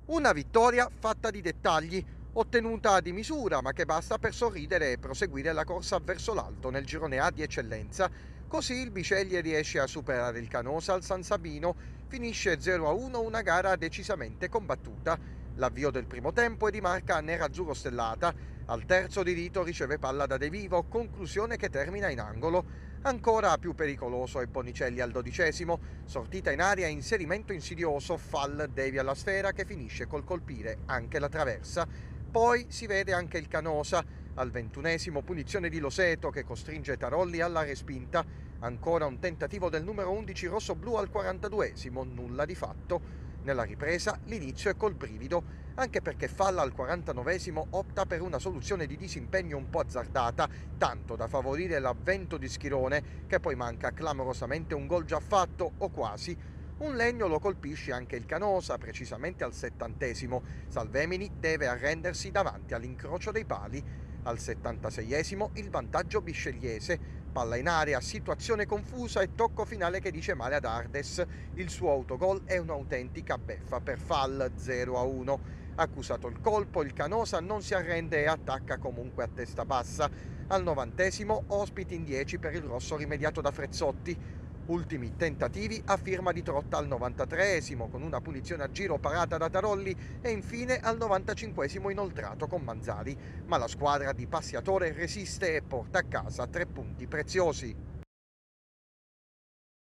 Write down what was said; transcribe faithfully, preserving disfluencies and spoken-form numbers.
Una vittoria fatta di dettagli, ottenuta di misura, ma che basta per sorridere e proseguire la corsa verso l'alto nel girone A di eccellenza. Così il Biceglie riesce a superare il Canosa al San Sabino, finisce zero a uno una gara decisamente combattuta. L'avvio del primo tempo è di marca nerazzurro stellata, al terzo di rito riceve palla da De Vivo, conclusione che termina in angolo. Ancora più pericoloso è Bonicelli al dodicesimo, sortita in aria e inserimento insidioso, fall devia la sfera che finisce col colpire anche la traversa. Poi si vede anche il Canosa, al ventunesimo punizione di Loseto che costringe Tarolli alla respinta, ancora un tentativo del numero undici rossoblu al quarantaduesimo, nulla di fatto. Nella ripresa l'inizio è col brivido, anche perché Falla al quarantanovesimo opta per una soluzione di disimpegno un po' azzardata, tanto da favorire l'avvento di Schirone, che poi manca clamorosamente un gol già fatto, o quasi. Un legno lo colpisce anche il Canosa, precisamente al settantesimo. Salvemini deve arrendersi davanti all'incrocio dei pali. Al settantaseiesimo il vantaggio biscegliese, palla in area, situazione confusa e tocco finale che dice male ad Ardes. Il suo autogol è un'autentica beffa per Fall zero a uno. Accusato il colpo, il Canosa non si arrende e attacca comunque a testa bassa. Al novantesimo ospiti in dieci per il rosso rimediato da Frezzotti. Ultimi tentativi a firma di Trotta al novantatreesimo con una punizione a giro parata da Tarolli e infine al novantacinquesimo inoltrato con Manzari, ma la squadra di Passiatore resiste e porta a casa tre punti preziosi.